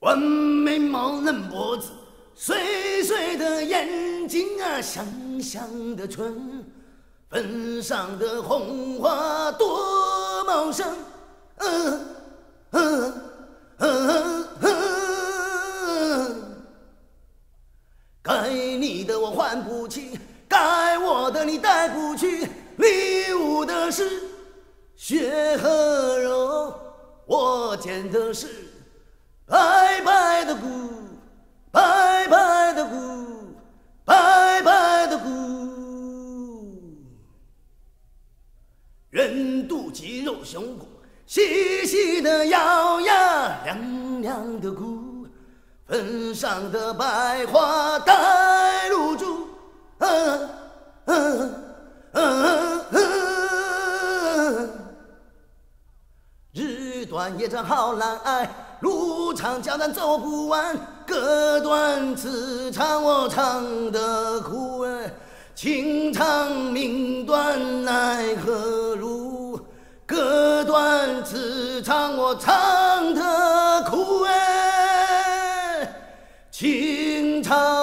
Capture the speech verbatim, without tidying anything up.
弯眉毛嫩脖子，水水的眼睛啊，香香的唇，粉上的红花多茂盛。嗯嗯嗯嗯，该你的我还不起，该我的你带不去，礼物的是血和肉，我捡的是白白的骨，白白的骨，白白的骨。圆肚肌肉胸骨，细细的腰呀，亮亮的骨，粉上的百花带露珠。嗯嗯嗯嗯，日短夜长好难挨，路长脚短走不完，歌短词长我唱得苦哎，情长命短奈何如？歌短词长我唱得苦哎，情长。